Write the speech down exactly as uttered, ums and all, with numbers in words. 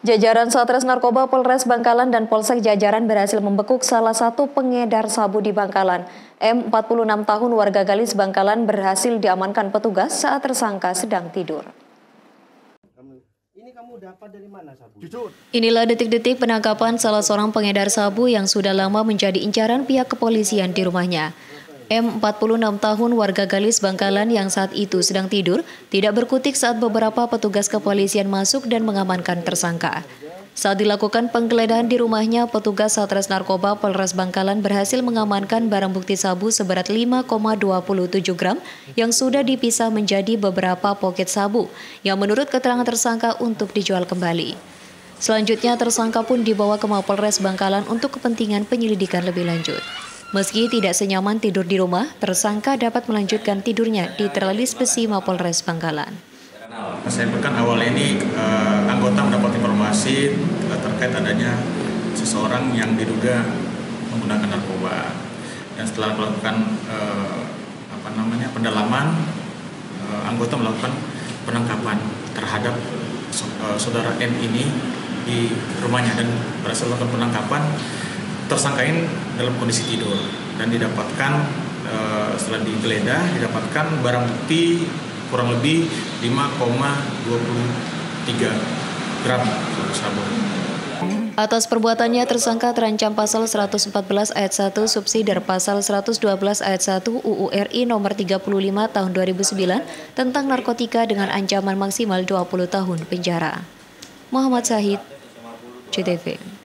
Jajaran Satres Narkoba Polres Bangkalan dan Polsek Jajaran berhasil membekuk salah satu pengedar sabu di Bangkalan. M empat puluh enam tahun warga Galis Bangkalan berhasil diamankan petugas saat tersangka sedang tidur. Ini kamu dapat dari mana sabu? Inilah detik-detik penangkapan salah seorang pengedar sabu yang sudah lama menjadi incaran pihak kepolisian di rumahnya. M empat puluh enam tahun warga Galis Bangkalan yang saat itu sedang tidur tidak berkutik saat beberapa petugas kepolisian masuk dan mengamankan tersangka. Saat dilakukan penggeledahan di rumahnya, petugas Satres Narkoba Polres Bangkalan berhasil mengamankan barang bukti sabu seberat lima koma dua tujuh gram yang sudah dipisah menjadi beberapa poket sabu yang menurut keterangan tersangka untuk dijual kembali. Selanjutnya tersangka pun dibawa ke Mapolres Bangkalan untuk kepentingan penyelidikan lebih lanjut. Meski tidak senyaman tidur di rumah, tersangka dapat melanjutkan tidurnya di Teralis Besi Mapolres Bangkalan. Saya bahkan awal ini eh, anggota mendapat informasi eh, terkait adanya seseorang yang diduga menggunakan narkoba, dan setelah melakukan eh, apa namanya pendalaman, eh, anggota melakukan penangkapan terhadap eh, saudara N ini di rumahnya, dan pada saat melakukan penangkapan tersangka ini dalam kondisi tidur dan didapatkan uh, setelah digeledah didapatkan barang bukti kurang lebih lima koma dua tiga gram sabu. Atas perbuatannya tersangka terancam pasal seratus empat belas ayat satu subsidi pasal seratus dua belas ayat satu U U R I nomor tiga puluh lima tahun dua ribu sembilan tentang narkotika dengan ancaman maksimal dua puluh tahun penjara. Muhammad Syahid, C T V.